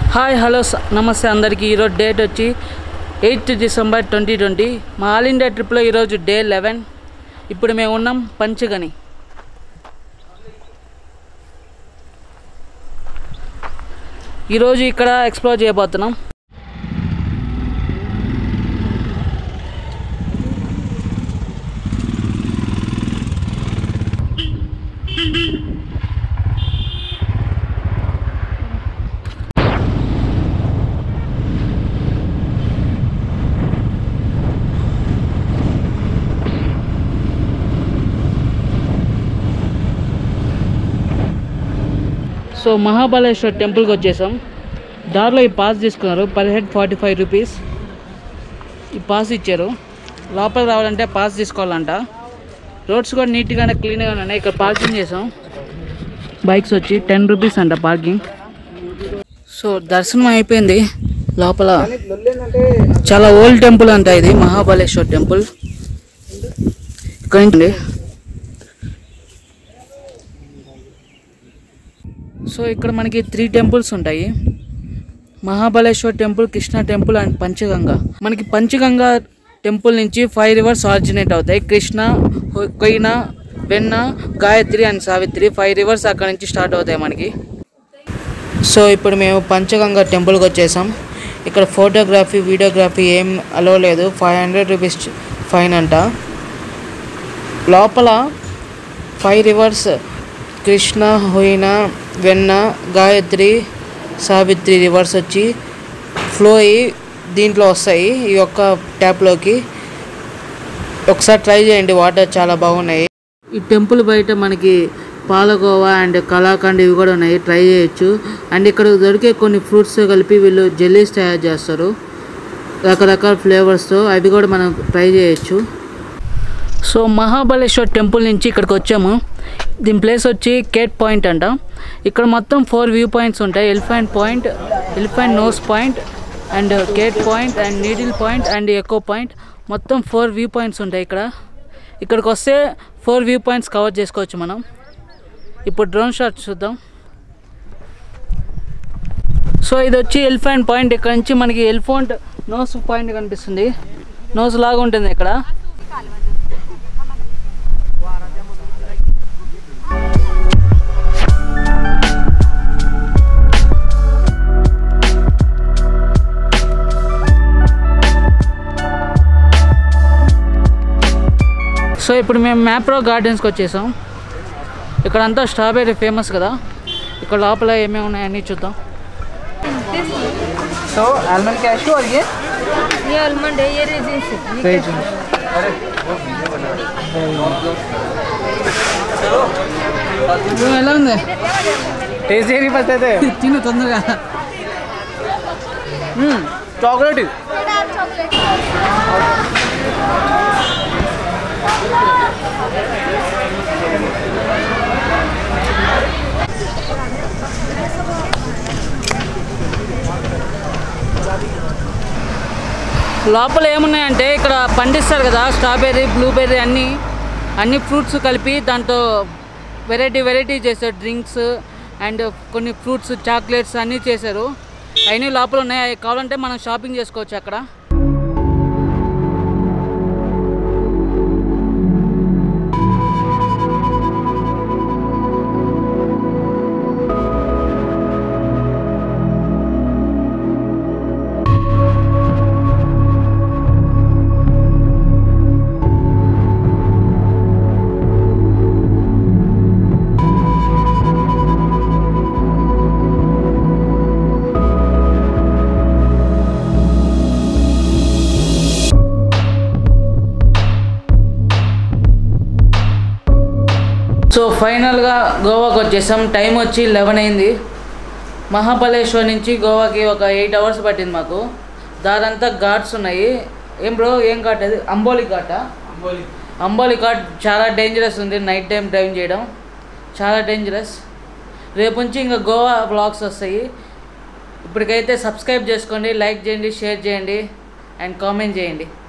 Hi hello నమస్తే అందరికీ. ఈరోజు డేట్ వచ్చి 8th December 2020. మా ఆల్ ఇండియా ట్రిప్లో ఈరోజు డే 11. ఇప్పుడు మేము ఉన్నాం పంచగని. ఈరోజు ఇక్కడ ఎక్స్ప్లోర్ చేయబోతున్నాం. సో మహాబలేశ్వర్ టెంపుల్కి వచ్చేసాం. దారిలో ఈ పాస్ తీసుకున్నారు. పర్ హెడ్ 45 రూపీస్ ఈ పాస్ ఇచ్చారు. లోపల రావాలంటే పాస్ తీసుకోవాలంట. రోడ్స్ కూడా నీట్గానే క్లీన్గా ఉన్నాయి. ఇక్కడ పార్కింగ్ చేసాం. బైక్స్ వచ్చి 10 రూపీస్ అంట పార్కింగ్. సో దర్శనం అయిపోయింది. లోపల చాలా ఓల్డ్ టెంపుల్ అంట ఇది మహాబలేశ్వర్ టెంపుల్. ఇక్కడ నుంచి సో ఇక్కడ మనకి 3 టెంపుల్స్ ఉంటాయి. Mahabaleshwar temple, Krishna temple and Panchganga. మనకి పంచగంగా టెంపుల్ నుంచి 5 రివర్స్ ఆరిజినేట్ అవుతాయి. కృష్ణ, కొయిన, వెన్న, గాయత్రి అండ్ సావిత్రి 5 రివర్స్ అక్కడ నుంచి స్టార్ట్ అవుతాయి మనకి. సో ఇప్పుడు మేము పంచగంగా టెంపుల్కి వచ్చేసాం. ఇక్కడ ఫోటోగ్రఫీ, వీడియోగ్రఫీ ఏం అలో లేదు. 500 రూపీస్ ఫైన్ అంట. లోపల 5 రివర్స్ కృష్ణ, హోయిన, వెన్న, గాయత్రి, సావిత్రి రివర్స్ వచ్చి ఫ్లో అయ్యి దీంట్లో వస్తాయి ఈ యొక్క ట్యాప్లోకి. ఒకసారి ట్రై చేయండి, వాటర్ చాలా బాగున్నాయి. ఈ టెంపుల్ బయట మనకి పాలకోవా అండ్ కలాకండ్ ఇవి కూడా ఉన్నాయి, ట్రై చేయొచ్చు. అండ్ ఇక్కడ దొరికే కొన్ని ఫ్రూట్స్ కలిపి వీళ్ళు జెల్లీస్ తయారు చేస్తారు రకరకాల ఫ్లేవర్స్తో. అవి కూడా మనం ట్రై చేయొచ్చు. సో మహాబలేశ్వర్ టెంపుల్ నుంచి ఇక్కడికి వచ్చాము. దీని ప్లేస్ వచ్చి కేట్ పాయింట్ అంట. ఇక్కడ మొత్తం 4 వ్యూ పాయింట్స్ ఉంటాయి. Elephant point, elephant nose point and Kate point and needle point and echo point. మొత్తం 4 వ్యూ పాయింట్స్ ఉంటాయి ఇక్కడ. ఇక్కడికి వస్తే 4 వ్యూ పాయింట్స్ కవర్ చేసుకోవచ్చు మనం. ఇప్పుడు డ్రోన్ షాట్ చూద్దాం. సో ఇది వచ్చి ఎలిఫెంట్ పాయింట్. ఇక్కడ నుంచి మనకి ఎలిఫెంట్ నోస్ పాయింట్ కనిపిస్తుంది. నోస్ లాగా ఉంటుంది ఇక్కడ. సో ఇప్పుడు మేము మ్యాప్రో గార్డెన్స్కి వచ్చేసాం. ఇక్కడంతా స్ట్రాబెర్రీ ఫేమస్ కదా. ఇక్కడ లోపల ఏమేమి ఉన్నాయని చూద్దాం. సో ఆల్మండ్ క్యాషు और ये आलमंड है, ये रेजिन से ఎలా ఉంది? టేస్ట్ చేయని ఫస్ట్ అయితే తిను తొందరగా. చాక్లెట్ లోపల ఏమున్నాయంటే ఇక్కడ పండిస్తారు కదా స్ట్రాబెర్రీ, బ్లూబెర్రీ అన్ని ఫ్రూట్స్ కలిపి దాంట్లో వెరైటీ చేశారు. డ్రింక్స్ అండ్ కొన్ని ఫ్రూట్స్, చాక్లెట్స్ అన్నీ చేశారు. అవన్నీ లోపల ఉన్నాయి. అవి కావాలంటే మనం షాపింగ్ చేసుకోవచ్చు అక్కడ. సో ఫైనల్గా గోవాకి వచ్చేసాం. టైం వచ్చి 11 అయింది. మహాబలేశ్వర్ నుంచి గోవాకి ఒక 8 అవర్స్ పట్టింది మాకు. దారంతా ఘాట్స్ ఉన్నాయి. ఏం బ్రో, ఏం ఘాట్ అది? అంబోలి ఘాటా? అంబోలి ఘాట్ చాలా డేంజరస్ ఉంది. నైట్ టైం డ్రైవ్ చేయడం చాలా డేంజరస్. రేపు నుంచి ఇంకా గోవా వ్లాగ్స్ వస్తాయి. ఇప్పటికైతే సబ్స్క్రైబ్ చేసుకోండి, లైక్ చేయండి, షేర్ చేయండి అండ్ కామెంట్ చేయండి.